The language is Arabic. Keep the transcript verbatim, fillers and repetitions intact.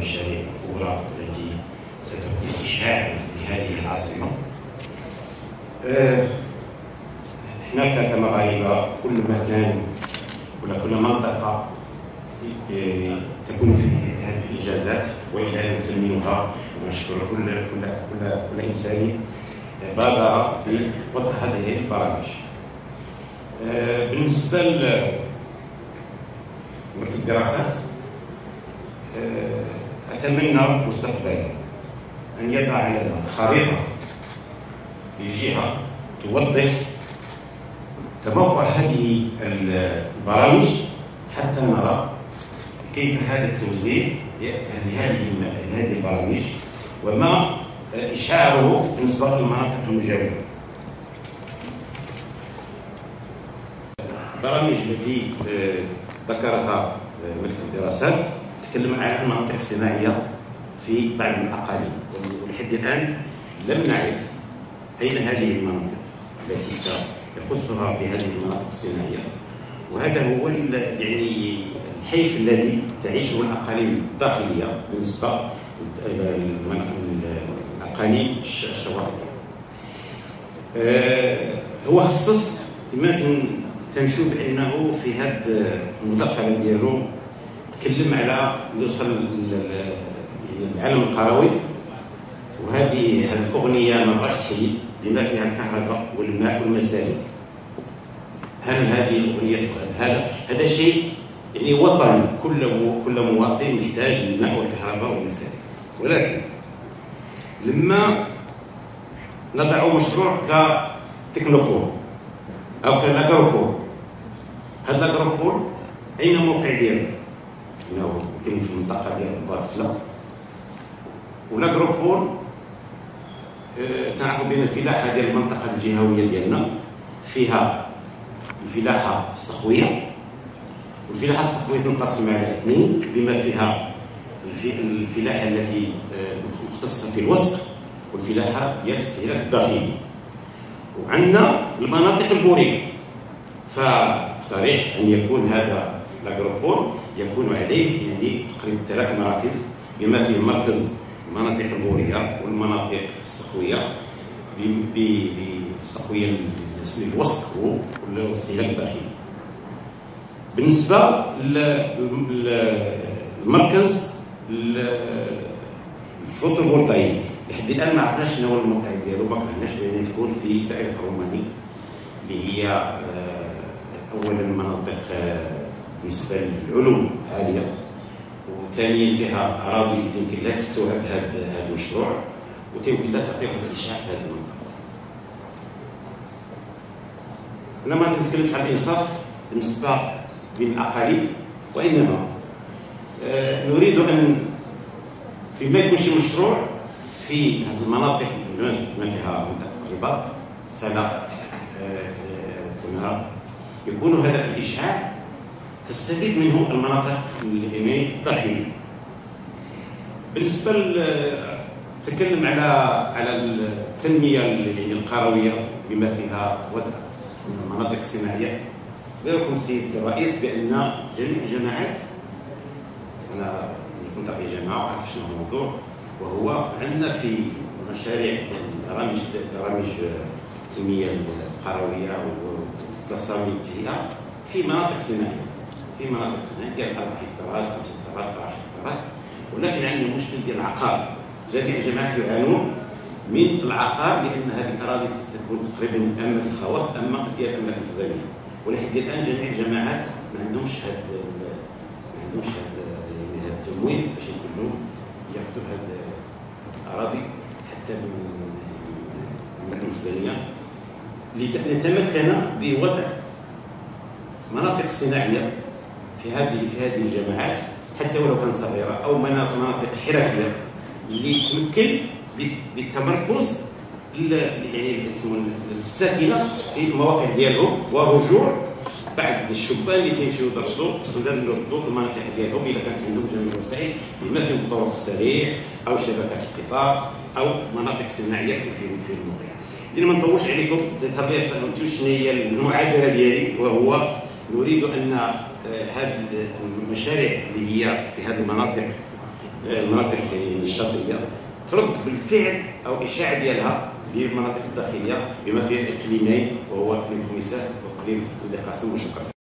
المشاريع الكبرى التي ستكون إشعاع لهذه العاصمة. احنا كمغاربة كل مكان ولا كل منطقة تكون فيه هذه الإنجازات وإلى نتممها، ونشكر كل كل كل كل إنسان بادر بوضع هذه البرامج. بالنسبة لمركز الدراسات، أتمنى مستقبلا أن يضع لنا خريطة للجهة توضح تموقع هذه البرامج حتى نرى كيف هذا التوزيع لهذه هذه البرامج وما إشعاره بالنسبة للمناطق المجاورة. البرامج التي ذكرها مركز الدراسات تتكلم عن المناطق الصناعية في بعض الأقاليم، ولحد الآن لم نعرف أين هذه المناطق التي سيخصها بهذه المناطق الصناعية، وهذا هو يعني الحيف الذي تعيشه الأقاليم الداخلية بالنسبة للأقاليم الشواطئية. هو خصص كما تنشوف بأنه في هذه المداخلة ديالو تكلم على يوصل العالم القروي، وهذه الأغنية ما بغاش تحيد بما فيها الكهرباء والماء والمسالك. هل هذه الأغنية هذا هذا شيء يعني وطني، كل كل مواطن محتاج الماء والكهرباء والمسالك. ولكن لما نضع مشروع كتكنوبول أو كلاغروبول، هذا لاغروبول أين الموقع ديالو؟ إنه يمكن في المنطقة ديال باتسلا. ولاغروبول تعرفوا بأن الفلاحة ديال المنطقة الجهوية ديالنا فيها الفلاحة الصخوية، والفلاحة الصخوية تنقسم على اثنين بما فيها الفلاحة التي مختصة في الوسق والفلاحة ديال الاستهلاك الداخلي. وعندنا المناطق البورية، فاقترح أن يكون هذا لاغروبول يكون عليه يعني تقريبا ثلاث مراكز بما فيه مركز المناطق البورية والمناطق الصخوية بالصخوية للوسق والاستهلاك الداخلي. بالنسبة للمركز الفوتوفولتايك لحد الآن ما عرفناش شنو هو الموقع ديالو، ما عرفناش بأن تكون في دائرة الروماني اللي هي أولا مناطق بالنسبة للعلوم عالية، وثانيا فيها أراضي يمكن لا تستوعب هذا هذا المشروع، ويمكن لا تعطي واحد الإشعاع في هذه المنطقة. أنا ما نتكلمش عن الإنصاف بالنسبة للأقاليم، وإنما آه نريد أن فيما يكون شي مشروع في المناطق ما فيها منطقة الرباط سلا تمارا يكون هذا الإشعاع تستفيد منه المناطق الداخلية. بالنسبة تكلم على على التنمية القروية بما فيها وضع المناطق الصناعية. لكم السيد الرئيس بأن جميع الجماعات، أنا كنت في جامعة وعرفت شنو الموضوع، وهو عندنا في مشاريع برامج برامج التنمية القروية والتصاميم التهيئة في مناطق صناعية، في مناطق صناعية ديال أربع هكتارات خمس هكتارات عشر هكتارات، ولكن عندنا مشكل ديال العقار. جميع الجماعات يعانون من العقار لأن هذه الأراضي تكون تقريبا أمة الخواص أما ديال الأملاك التزامية، ولحد الآن جميع الجماعات ما عندهمش هذا ما عندهمش هذا يعني هذا التمويل باش يقدروا ياخذوا هذه الأراضي حتى من الأملاك التزامية لنتمكن بوضع مناطق صناعية في هذه في هذه الجماعات حتى ولو كانت صغيرة، أو مناطق حرفية اللي تمكن بالتمركز يعني الساكنة في المواقع ديالهم والرجوع بعد الشبان اللي تيمشيو يدرسوا خصهم لازم يردوا المناطق ديالهم إلا كانت عندهم جميع الوسائل بما فيهم الطرق السريع أو شبكات القطار أو مناطق صناعية في في في الموقع. إذا ما نطولش عليكم بطبيعة فهمتوا شنو هي المعادلة ديالي، وهو نريد أن هذه المشاريع اللي هي في هذه المناطق المناطق الشاطئيه ترد بالفعل او اشاعه ديالها للمناطق الداخليه بما فيها اقليمين، وهو اقليم خميسات واقليم سيدي قاسم. وشكرا.